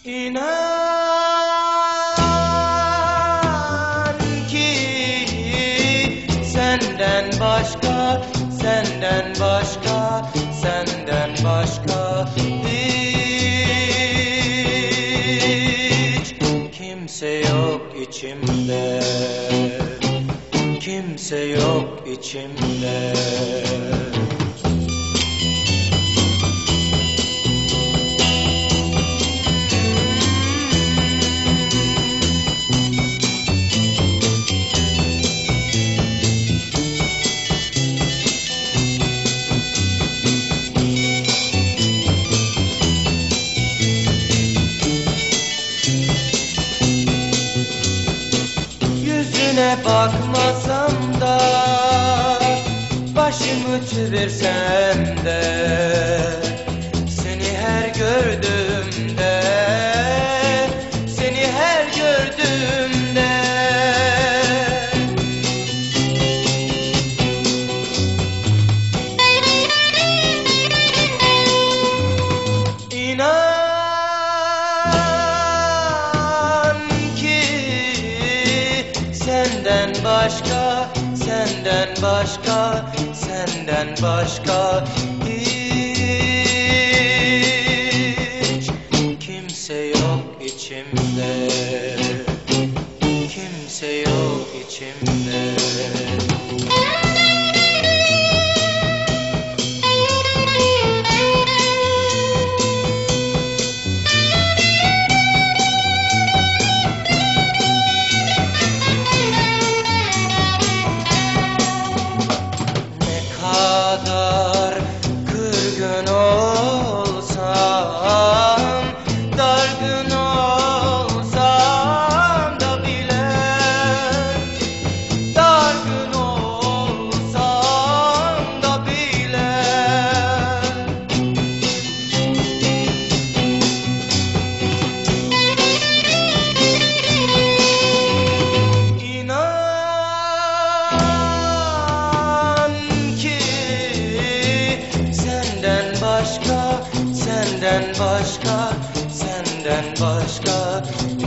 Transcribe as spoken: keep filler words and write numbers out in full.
İnan ki senden başka, senden başka, senden başka hiç kimse yok içimde, kimse yok içimde. Yüzüne bakmasam da, başımı çevirsem de, seni her gördüğümde, seni her gördüğümde İnan ki senden başka, senden başka, senden başka hiç kimse yok içimde, kimse yok içimde. Kadar kırgın olsam, dargın olsam da bile, dargın olsam da bile İnan senden başka, senden başka, senden başka